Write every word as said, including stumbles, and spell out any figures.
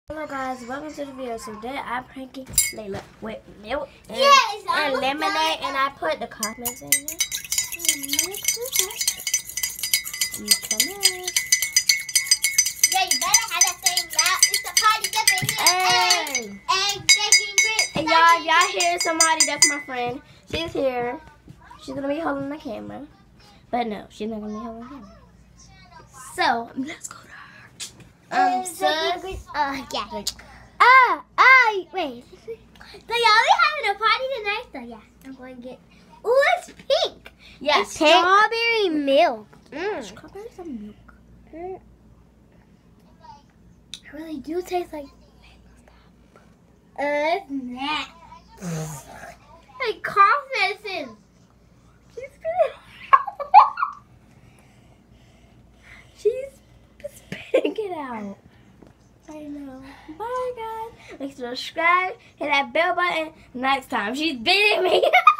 Hello guys, welcome to the video. So today I'm pranking Layla with milk and, yes, and lemonade, and I put the coffee mix in it. You come in. Yeah, you better have that thing out. It's a party dipping here. Hey. Egg, egg, bacon, grits. And y'all, y'all hear somebody? That's my friend. She's here. She's gonna be holding the camera, but no, she's not gonna be holding the camera. So let's go to her. Um, so. Uh, yeah. Ah, ah, wait. So y'all be having a party tonight? So yeah, I'm going to get. Ooh, it's pink. Yes, it's strawberry milk. Mm. Strawberries and milk. Mm. I really do taste like. Uh, it's not. Like cough medicine. She's She's spitting it out. I know. Bye guys. Make sure to subscribe, hit that bell button. Next time she's beating me.